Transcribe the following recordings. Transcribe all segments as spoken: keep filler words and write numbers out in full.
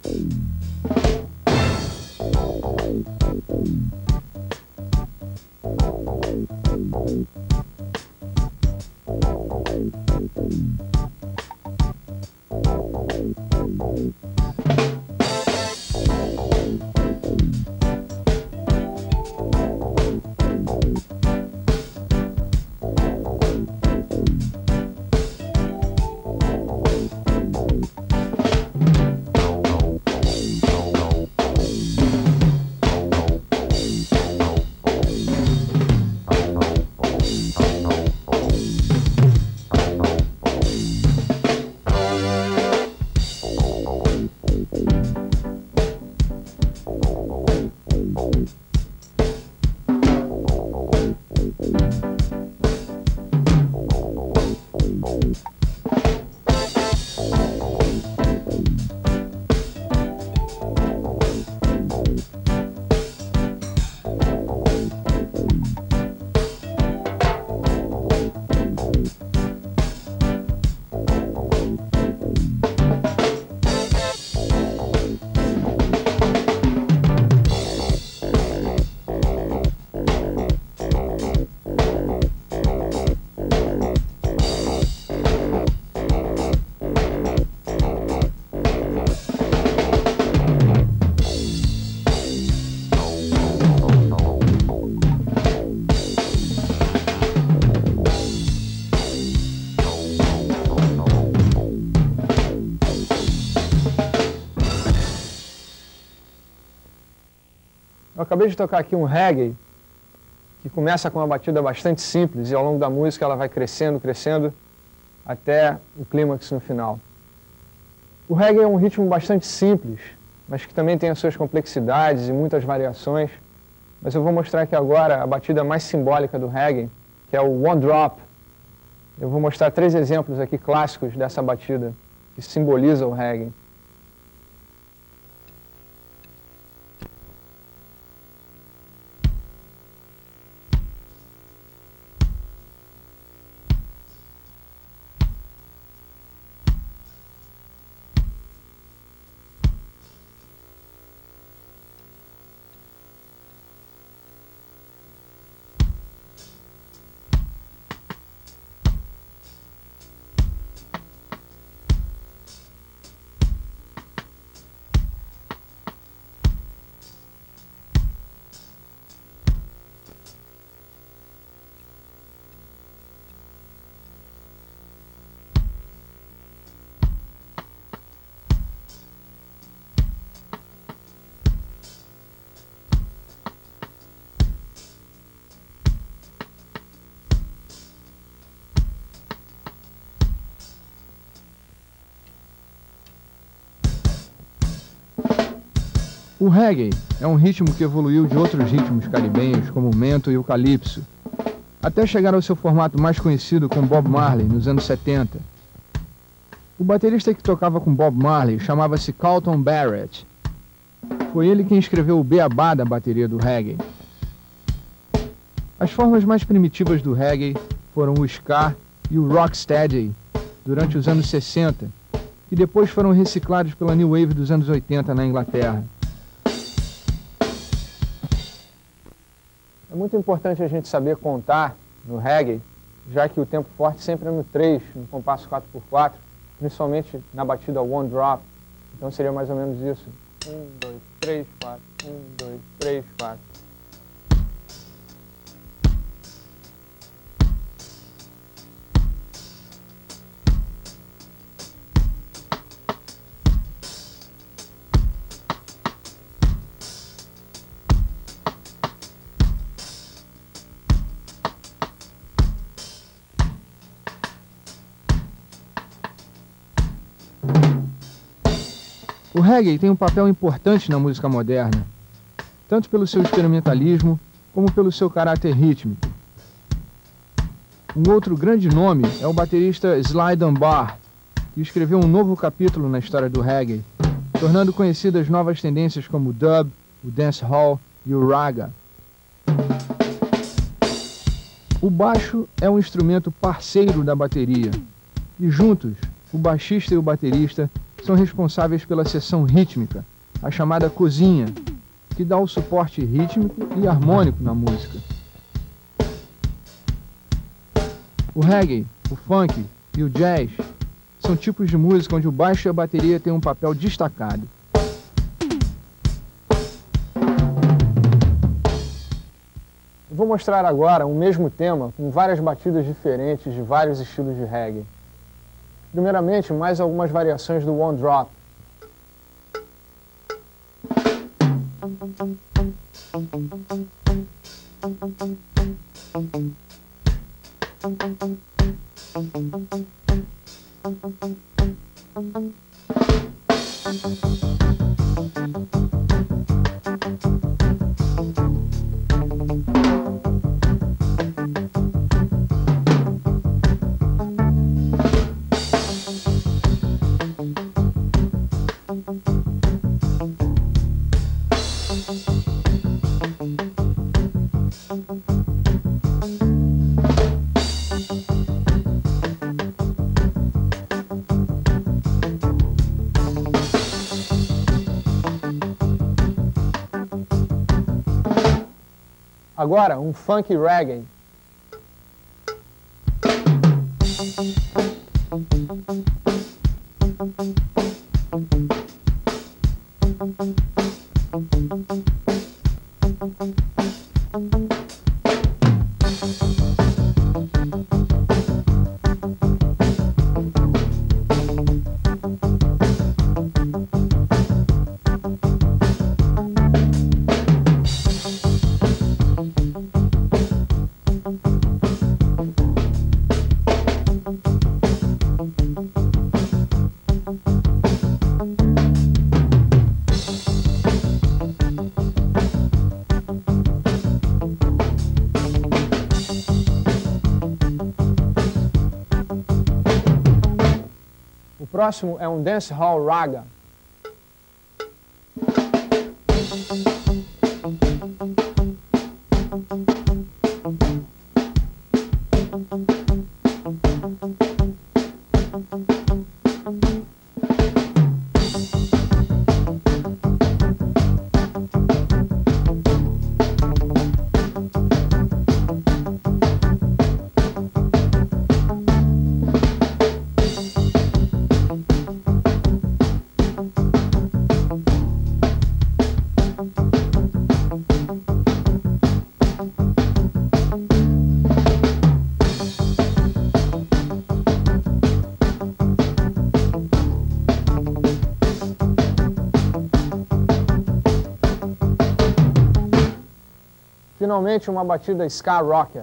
Eu acabei de tocar aqui um reggae que começa com uma batida bastante simples e ao longo da música ela vai crescendo, crescendo até o clímax no final. O reggae é um ritmo bastante simples, mas que também tem as suas complexidades e muitas variações. Mas eu vou mostrar aqui agora a batida mais simbólica do reggae, que é o One Drop. Eu vou mostrar três exemplos aqui clássicos dessa batida que simboliza o reggae. O reggae é um ritmo que evoluiu de outros ritmos caribenhos, como o mento e o calypso, até chegar ao seu formato mais conhecido com Bob Marley, nos anos setenta. O baterista que tocava com Bob Marley chamava-se Carlton Barrett. Foi ele quem escreveu o beabá da bateria do reggae. As formas mais primitivas do reggae foram o ska e o rocksteady durante os anos sessenta, e depois foram reciclados pela New Wave dos anos oitenta na Inglaterra. É muito importante a gente saber contar no reggae, já que o tempo forte sempre é no três, no compasso quatro por quatro, principalmente na batida One Drop. Então seria mais ou menos isso. um, dois, três, quatro. um, dois, três, quatro. O reggae tem um papel importante na música moderna, tanto pelo seu experimentalismo, como pelo seu caráter rítmico. Um outro grande nome é o baterista Sly Dunbar, que escreveu um novo capítulo na história do reggae, tornando conhecidas novas tendências como o dub, o dancehall e o raga. O baixo é um instrumento parceiro da bateria, e juntos, o baixista e o baterista são responsáveis pela seção rítmica, a chamada cozinha, que dá o suporte rítmico e harmônico na música. O reggae, o funk e o jazz são tipos de música onde o baixo e a bateria têm um papel destacado. Eu vou mostrar agora o mesmo tema com várias batidas diferentes de vários estilos de reggae. Primeiramente, mais algumas variações do One Drop. Agora, um funk reggae. O próximo é um dancehall raga. Finalmente, uma batida ska rocker.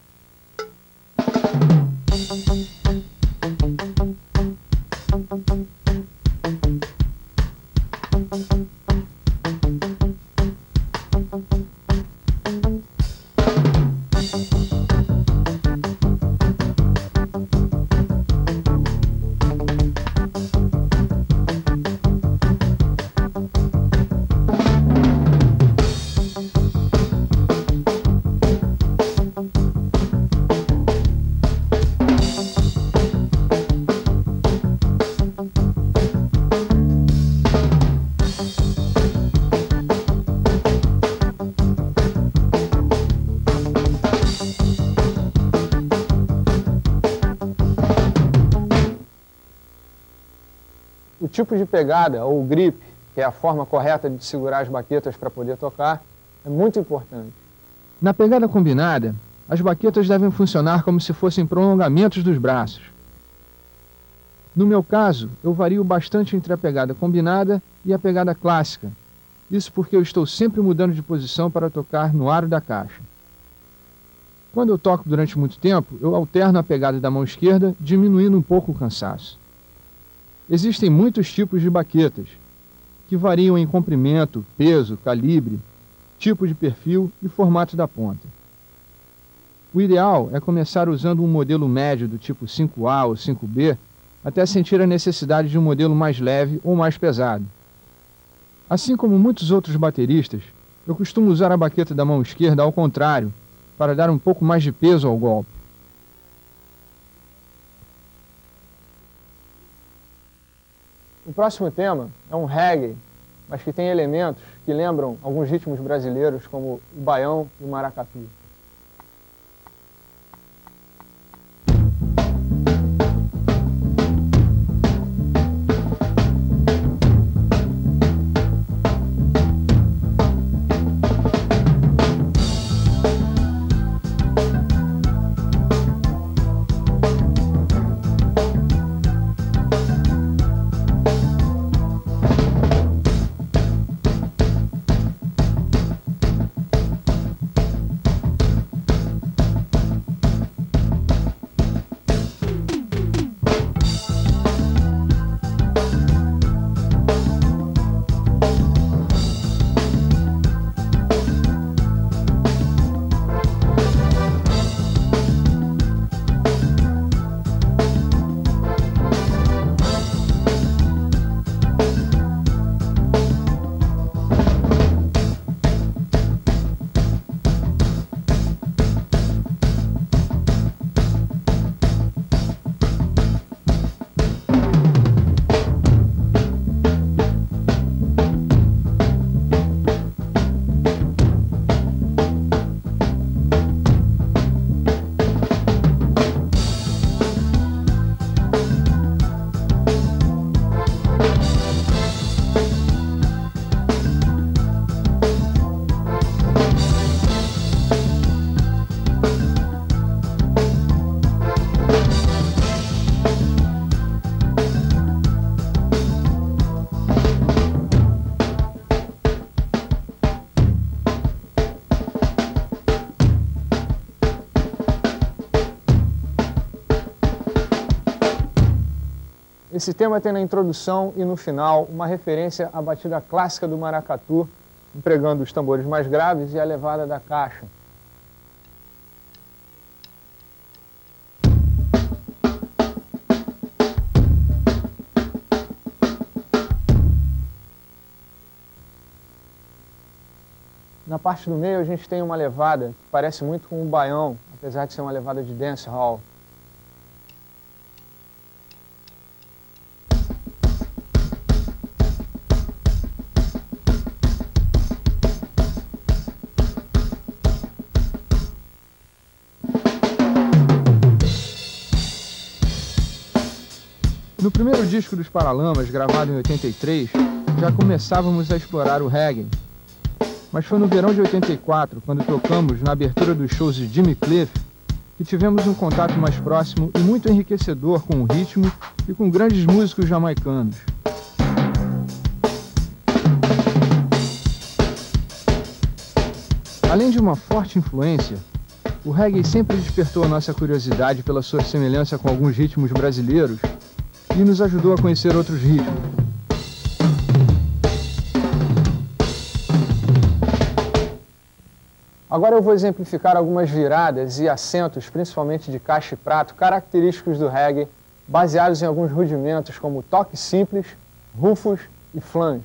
O tipo de pegada, ou grip, que é a forma correta de segurar as baquetas para poder tocar, é muito importante. Na pegada combinada, as baquetas devem funcionar como se fossem prolongamentos dos braços. No meu caso, eu vario bastante entre a pegada combinada e a pegada clássica. Isso porque eu estou sempre mudando de posição para tocar no aro da caixa. Quando eu toco durante muito tempo, eu alterno a pegada da mão esquerda, diminuindo um pouco o cansaço. Existem muitos tipos de baquetas, que variam em comprimento, peso, calibre, tipo de perfil e formato da ponta. O ideal é começar usando um modelo médio do tipo cinco A ou cinco B, até sentir a necessidade de um modelo mais leve ou mais pesado. Assim como muitos outros bateristas, eu costumo usar a baqueta da mão esquerda ao contrário, para dar um pouco mais de peso ao golpe. O próximo tema é um reggae, mas que tem elementos que lembram alguns ritmos brasileiros, como o baião e o maracatu. Esse tema tem na introdução e no final uma referência à batida clássica do maracatu, empregando os tambores mais graves e a levada da caixa. Na parte do meio a gente tem uma levada que parece muito com um baião, apesar de ser uma levada de dancehall. No primeiro disco dos Paralamas, gravado em oitenta e três, já começávamos a explorar o reggae. Mas foi no verão de oitenta e quatro, quando tocamos na abertura dos shows de Jimmy Cliff, que tivemos um contato mais próximo e muito enriquecedor com o ritmo e com grandes músicos jamaicanos. Além de uma forte influência, o reggae sempre despertou a nossa curiosidade pela sua semelhança com alguns ritmos brasileiros e nos ajudou a conhecer outros ritmos. Agora eu vou exemplificar algumas viradas e acentos, principalmente de caixa e prato, característicos do reggae, baseados em alguns rudimentos como toques simples, rufos e flange.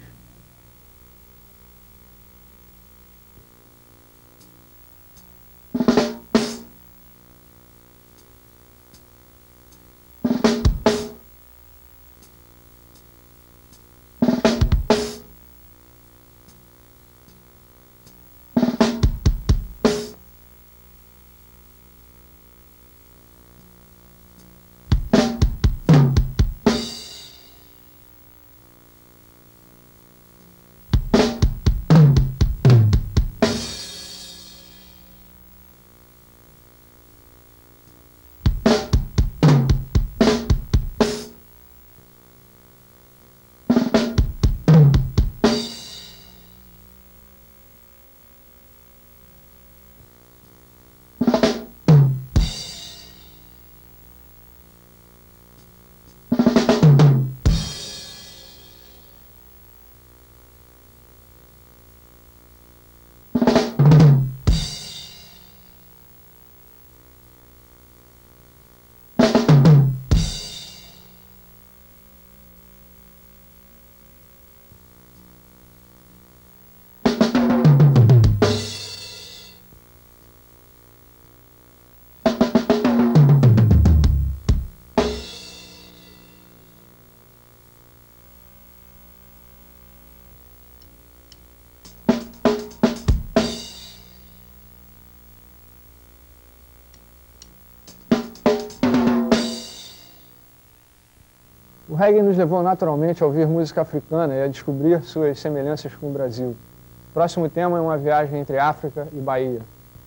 O reggae nos levou naturalmente a ouvir música africana e a descobrir suas semelhanças com o Brasil. O próximo tema é uma viagem entre África e Bahia.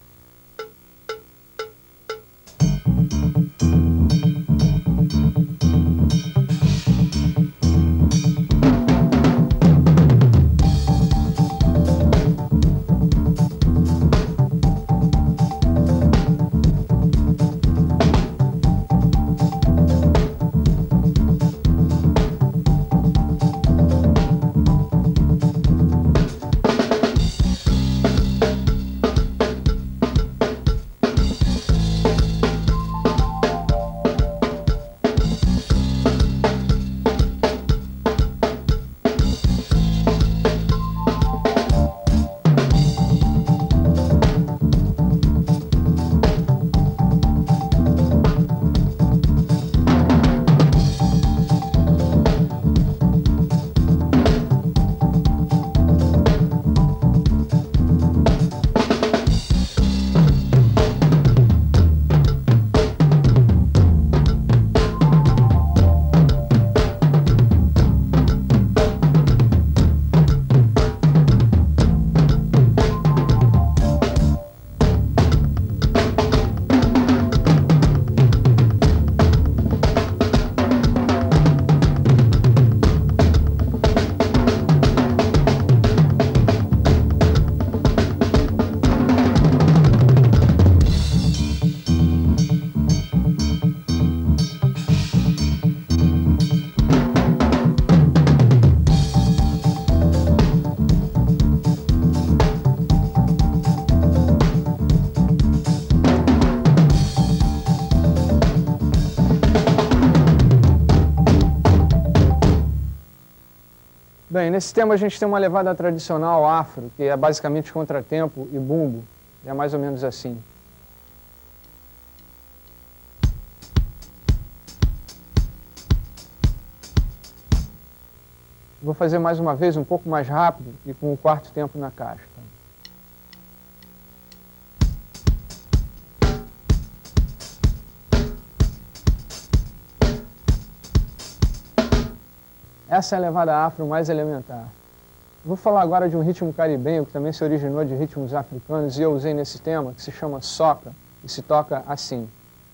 Bem, nesse tema a gente tem uma levada tradicional afro, que é basicamente contratempo e bumbo. É mais ou menos assim. Vou fazer mais uma vez um pouco mais rápido e com o quarto tempo na caixa. Essa é a levada afro mais elementar. Vou falar agora de um ritmo caribenho que também se originou de ritmos africanos e eu usei nesse tema, que se chama soca e se toca assim.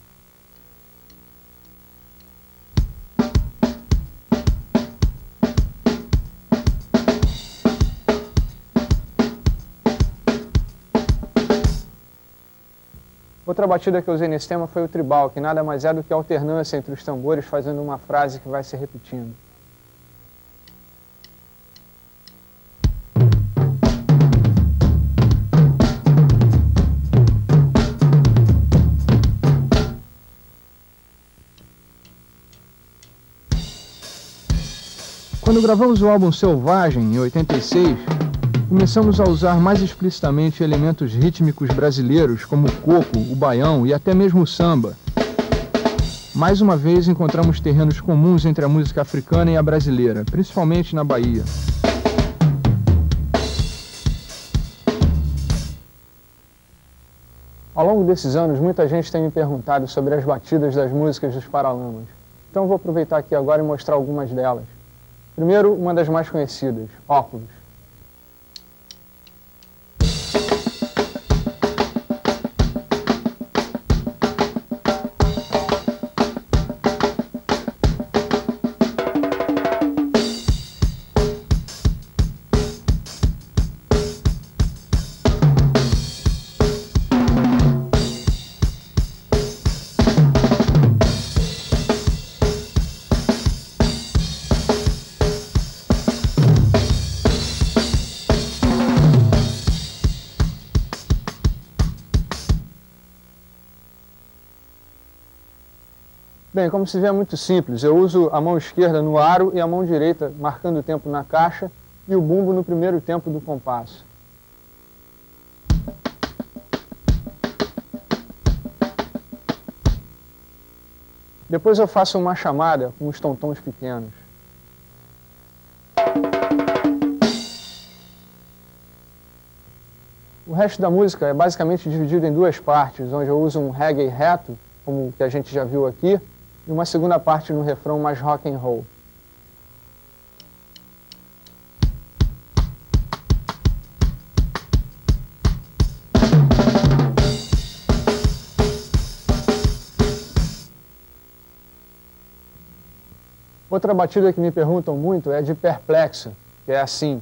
Outra batida que eu usei nesse tema foi o tribal, que nada mais é do que a alternância entre os tambores fazendo uma frase que vai se repetindo. Quando gravamos o álbum Selvagem, em oitenta e seis, começamos a usar mais explicitamente elementos rítmicos brasileiros, como o coco, o baião e até mesmo o samba. Mais uma vez encontramos terrenos comuns entre a música africana e a brasileira, principalmente na Bahia. Ao longo desses anos, muita gente tem me perguntado sobre as batidas das músicas dos Paralamas. Então vou aproveitar aqui agora e mostrar algumas delas. Primeiro, uma das mais conhecidas, Óculos. Bem, como se vê, é muito simples. Eu uso a mão esquerda no aro e a mão direita marcando o tempo na caixa e o bumbo no primeiro tempo do compasso. Depois eu faço uma chamada com os tontons pequenos. O resto da música é basicamente dividido em duas partes, onde eu uso um reggae reto, como o que a gente já viu aqui, e uma segunda parte no refrão mais rock and roll. Outra batida que me perguntam muito é de perplexo, que é assim.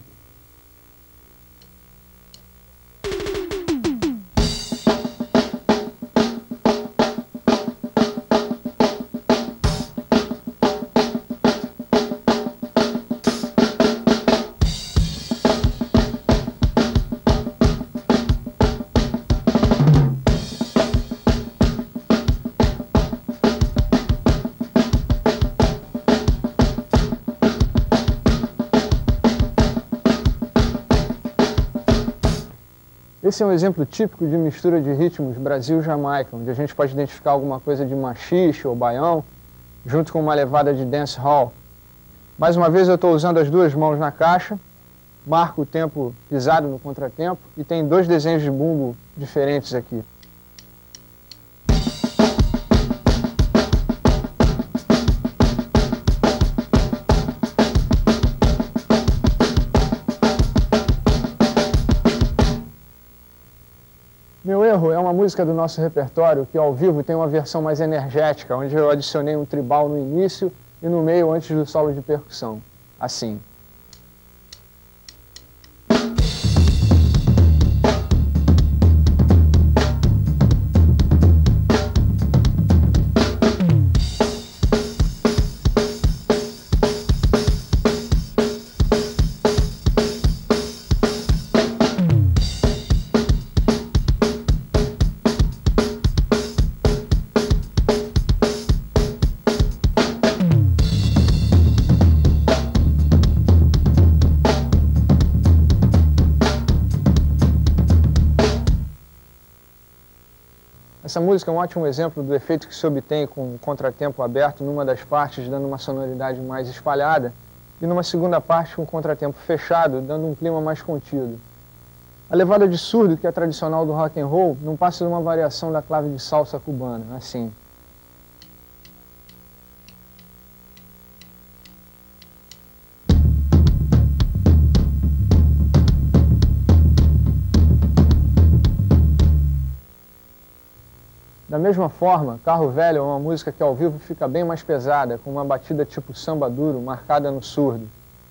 Esse é um exemplo típico de mistura de ritmos Brasil-Jamaica, onde a gente pode identificar alguma coisa de machixe ou baião, junto com uma levada de dancehall. Mais uma vez eu estou usando as duas mãos na caixa, marco o tempo pisado no contratempo e tem dois desenhos de bumbo diferentes aqui. Meu erro é uma música do nosso repertório que ao vivo tem uma versão mais energética, onde eu adicionei um tribal no início e no meio antes do solo de percussão, assim. Essa música é um ótimo exemplo do efeito que se obtém com o contratempo aberto numa das partes, dando uma sonoridade mais espalhada, e numa segunda parte com o contratempo fechado, dando um clima mais contido. A levada de surdo, que é tradicional do rock and roll, não passa de uma variação da clave de salsa cubana, assim. Da mesma forma, Carro Velho é uma música que ao vivo fica bem mais pesada, com uma batida tipo samba duro, marcada no surdo.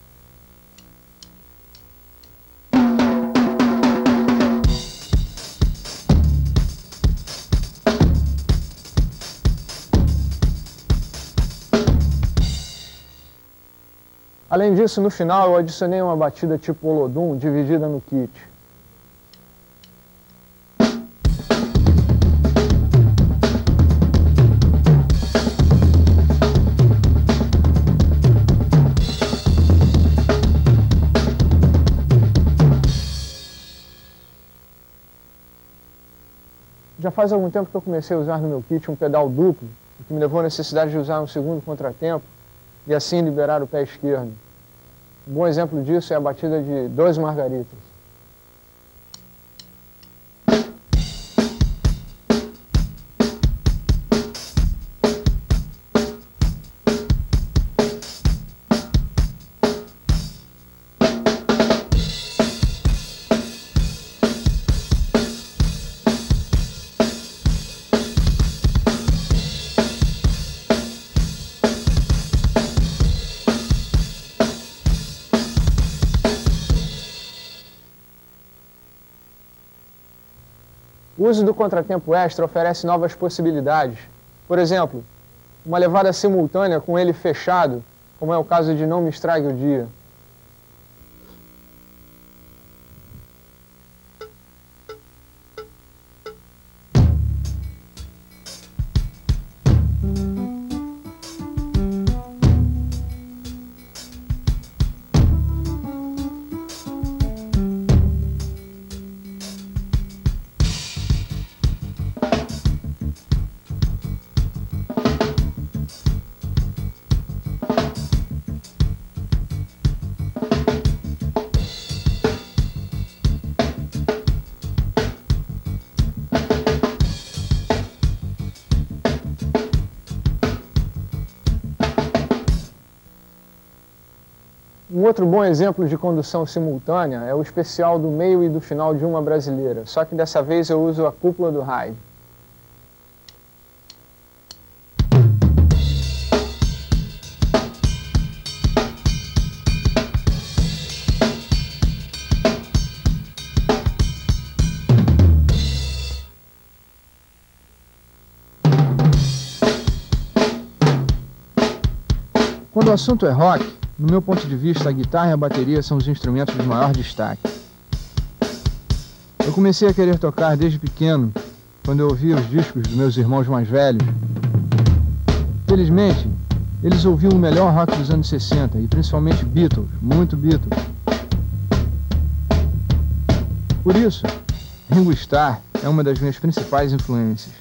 Além disso, no final eu adicionei uma batida tipo Olodum, dividida no kit. Já faz algum tempo que eu comecei a usar no meu kit um pedal duplo, o que me levou à necessidade de usar um segundo contratempo e assim liberar o pé esquerdo. Um bom exemplo disso é a batida de Dois Margaritas. O uso do contratempo extra oferece novas possibilidades. Por exemplo, uma levada simultânea com ele fechado, como é o caso de Não Me Estrague o Dia. Um outro bom exemplo de condução simultânea é o especial do meio e do final de Uma Brasileira, só que dessa vez eu uso a cúpula do Hyde. Quando o assunto é rock, no meu ponto de vista, a guitarra e a bateria são os instrumentos de maior destaque. Eu comecei a querer tocar desde pequeno, quando eu ouvia os discos dos meus irmãos mais velhos. Felizmente, eles ouviam o melhor rock dos anos sessenta, e principalmente Beatles, muito Beatles. Por isso, Ringo Starr é uma das minhas principais influências.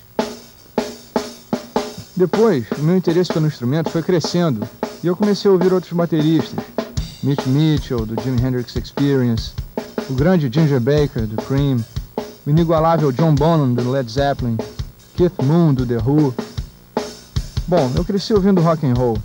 Depois, o meu interesse pelo instrumento foi crescendo, e eu comecei a ouvir outros bateristas, Mitch Mitchell, do Jimi Hendrix Experience, o grande Ginger Baker, do Cream, o inigualável John Bonham, do Led Zeppelin, Keith Moon, do The Who. Bom, eu cresci ouvindo rock and roll.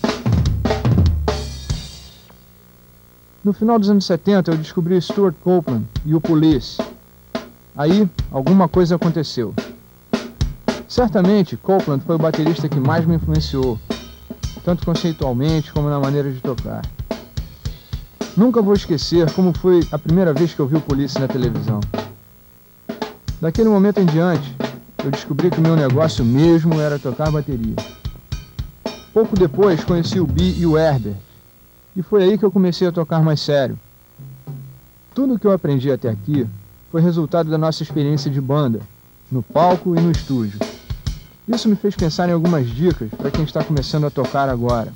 No final dos anos setenta, eu descobri Stuart Copeland e o Police. Aí, alguma coisa aconteceu. Certamente, Copeland foi o baterista que mais me influenciou, tanto conceitualmente como na maneira de tocar. Nunca vou esquecer como foi a primeira vez que eu vi o Police na televisão. Daquele momento em diante, eu descobri que o meu negócio mesmo era tocar bateria. Pouco depois, conheci o Bee e o Herbert, e foi aí que eu comecei a tocar mais sério. Tudo o que eu aprendi até aqui foi resultado da nossa experiência de banda, no palco e no estúdio. Isso me fez pensar em algumas dicas para quem está começando a tocar agora.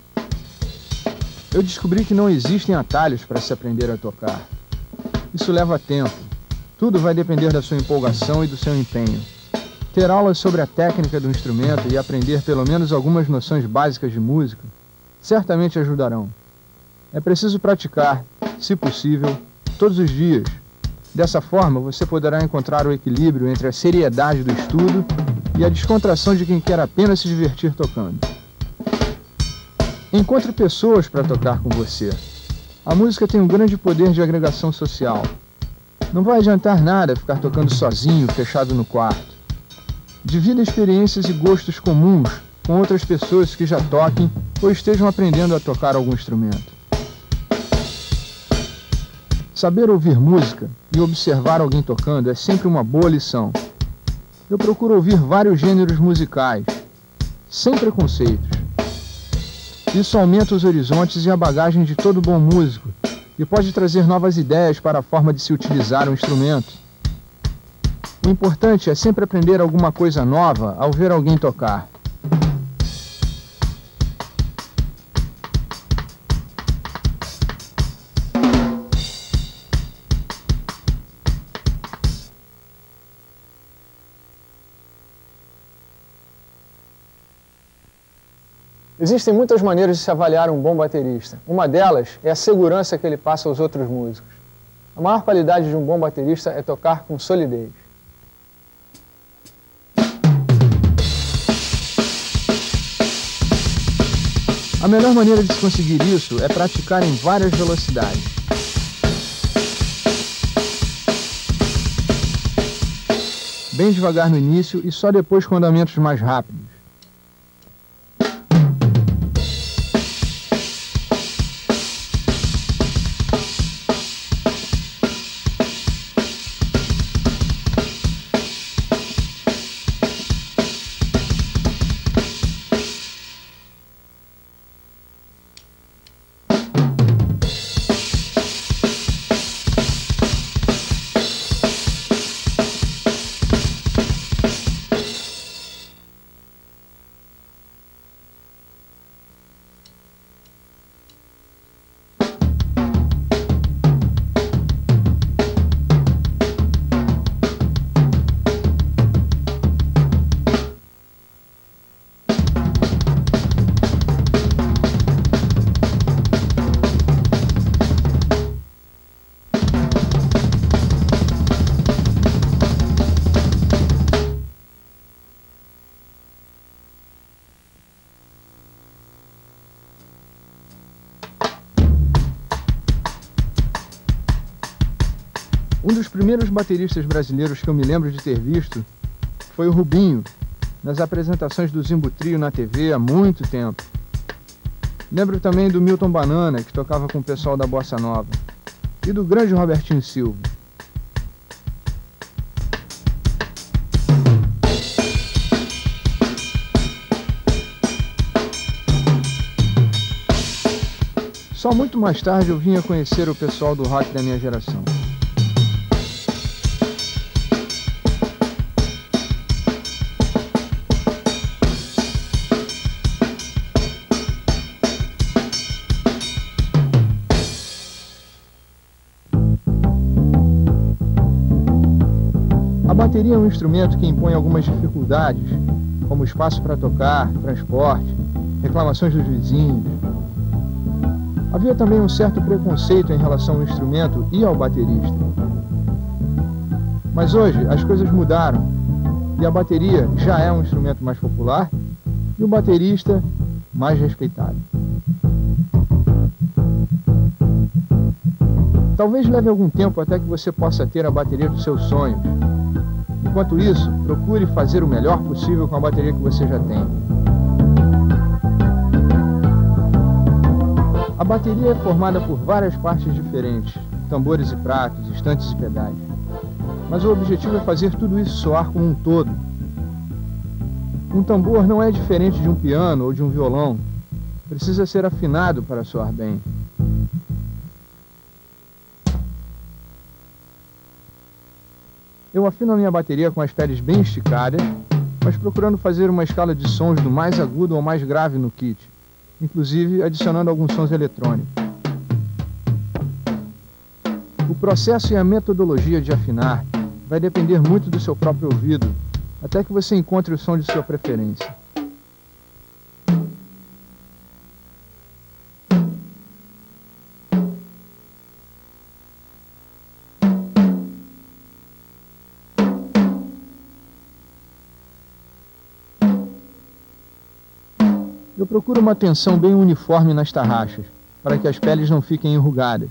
Eu descobri que não existem atalhos para se aprender a tocar. Isso leva tempo. Tudo vai depender da sua empolgação e do seu empenho. Ter aulas sobre a técnica do instrumento e aprender pelo menos algumas noções básicas de música certamente ajudarão. É preciso praticar, se possível, todos os dias. Dessa forma, você poderá encontrar o equilíbrio entre a seriedade do estudo e a descontração de quem quer apenas se divertir tocando. Encontre pessoas para tocar com você. A música tem um grande poder de agregação social. Não vai adiantar nada ficar tocando sozinho, fechado no quarto. Divida experiências e gostos comuns com outras pessoas que já toquem ou estejam aprendendo a tocar algum instrumento. Saber ouvir música e observar alguém tocando é sempre uma boa lição. Eu procuro ouvir vários gêneros musicais, sem preconceitos. Isso aumenta os horizontes e a bagagem de todo bom músico e pode trazer novas ideias para a forma de se utilizar o instrumento. O importante é sempre aprender alguma coisa nova ao ver alguém tocar. Existem muitas maneiras de se avaliar um bom baterista. Uma delas é a segurança que ele passa aos outros músicos. A maior qualidade de um bom baterista é tocar com solidez. A melhor maneira de se conseguir isso é praticar em várias velocidades. Bem devagar no início e só depois com andamentos mais rápidos. Um dos primeiros bateristas brasileiros que eu me lembro de ter visto foi o Rubinho, nas apresentações do Zimbo Trio na T V há muito tempo. Lembro também do Milton Banana, que tocava com o pessoal da Bossa Nova, e do grande Robertinho Silva. Só muito mais tarde eu vim a conhecer o pessoal do rock da minha geração. A bateria é um instrumento que impõe algumas dificuldades, como espaço para tocar, transporte, reclamações dos vizinhos. Havia também um certo preconceito em relação ao instrumento e ao baterista. Mas hoje as coisas mudaram e a bateria já é um instrumento mais popular e o baterista mais respeitado. Talvez leve algum tempo até que você possa ter a bateria dos seus sonhos. Enquanto isso, procure fazer o melhor possível com a bateria que você já tem. A bateria é formada por várias partes diferentes, tambores e pratos, estantes e pedais. Mas o objetivo é fazer tudo isso soar como um todo. Um tambor não é diferente de um piano ou de um violão. Precisa ser afinado para soar bem. Eu afino a minha bateria com as peles bem esticadas, mas procurando fazer uma escala de sons do mais agudo ao mais grave no kit, inclusive adicionando alguns sons eletrônicos. O processo e a metodologia de afinar vai depender muito do seu próprio ouvido, até que você encontre o som de sua preferência. Eu procuro uma tensão bem uniforme nas tarraxas, para que as peles não fiquem enrugadas.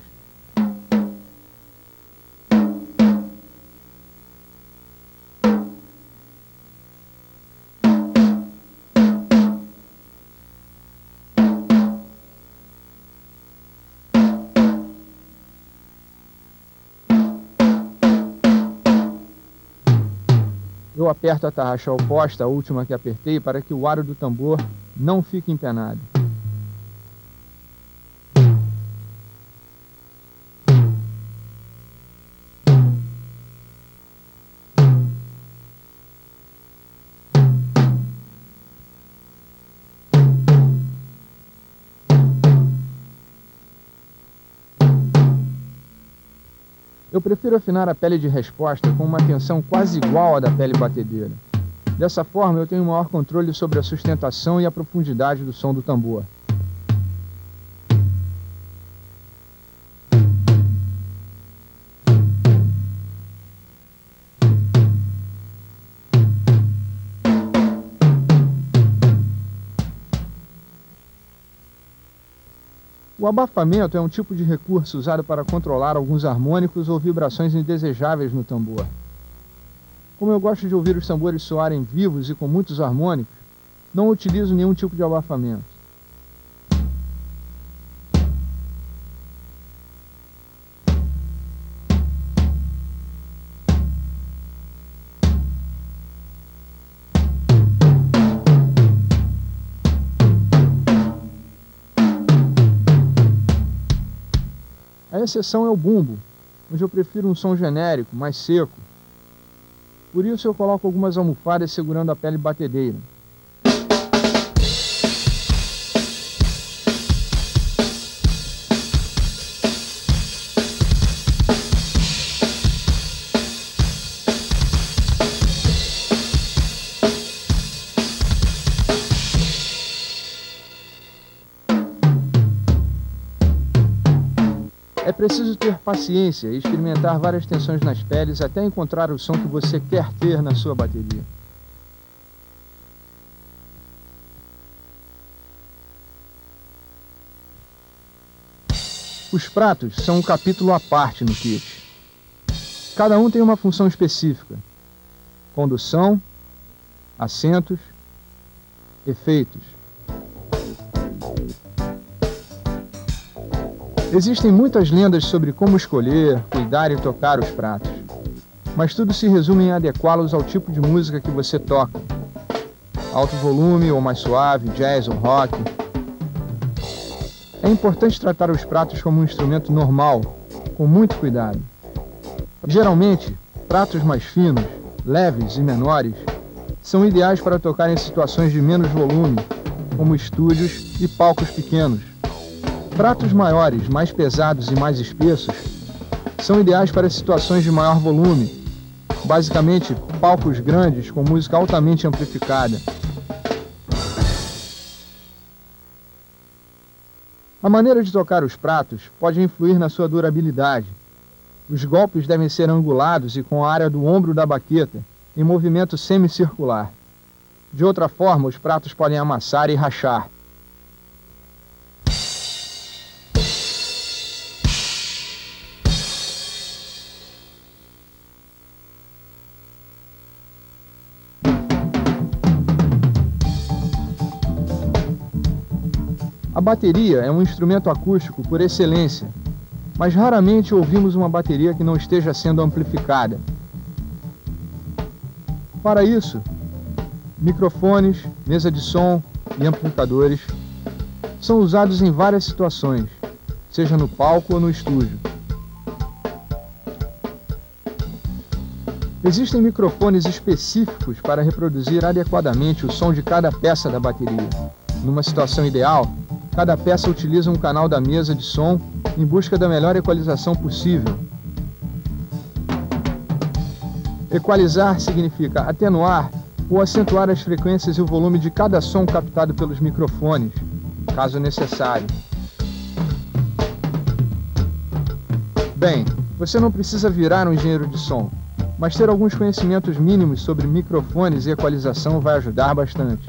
Eu aperto a tarraxa oposta à última que apertei para que o aro do tambor não fique empenado. Eu prefiro afinar a pele de resposta com uma tensão quase igual à da pele batedeira. Dessa forma, eu tenho maior controle sobre a sustentação e a profundidade do som do tambor. O abafamento é um tipo de recurso usado para controlar alguns harmônicos ou vibrações indesejáveis no tambor. Como eu gosto de ouvir os tambores soarem vivos e com muitos harmônicos, não utilizo nenhum tipo de abafamento. A exceção é o bumbo, onde eu prefiro um som genérico, mais seco. Por isso eu coloco algumas almofadas segurando a pele batedeira. É preciso ter paciência e experimentar várias tensões nas peles até encontrar o som que você quer ter na sua bateria. Os pratos são um capítulo à parte no kit. Cada um tem uma função específica: condução, assentos, efeitos. Existem muitas lendas sobre como escolher, cuidar e tocar os pratos, mas tudo se resume em adequá-los ao tipo de música que você toca. Alto volume ou mais suave, jazz ou rock. É importante tratar os pratos como um instrumento normal, com muito cuidado. Geralmente, pratos mais finos, leves e menores são ideais para tocar em situações de menos volume, como estúdios e palcos pequenos. Pratos maiores, mais pesados e mais espessos são ideais para situações de maior volume, basicamente palcos grandes com música altamente amplificada. A maneira de tocar os pratos pode influir na sua durabilidade. Os golpes devem ser angulados e com a área do ombro da baqueta em movimento semicircular. De outra forma, os pratos podem amassar e rachar. A bateria é um instrumento acústico por excelência, mas raramente ouvimos uma bateria que não esteja sendo amplificada. Para isso, microfones, mesa de som e amplificadores são usados em várias situações, seja no palco ou no estúdio. Existem microfones específicos para reproduzir adequadamente o som de cada peça da bateria. Numa situação ideal, cada peça utiliza um canal da mesa de som em busca da melhor equalização possível. Equalizar significa atenuar ou acentuar as frequências e o volume de cada som captado pelos microfones, caso necessário. Bem, você não precisa virar um engenheiro de som, mas ter alguns conhecimentos mínimos sobre microfones e equalização vai ajudar bastante.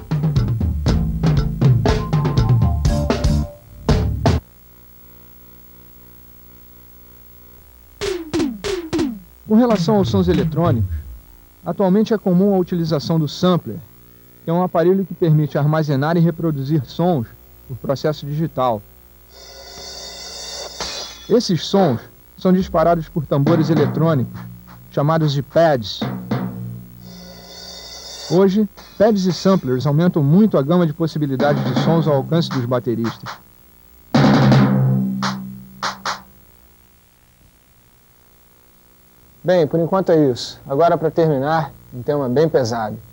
Com relação aos sons eletrônicos, atualmente é comum a utilização do sampler, que é um aparelho que permite armazenar e reproduzir sons por processo digital. Esses sons são disparados por tambores eletrônicos, chamados de pads. Hoje, pads e samplers aumentam muito a gama de possibilidades de sons ao alcance dos bateristas. Bem, por enquanto é isso. Agora, para terminar, um tema bem pesado.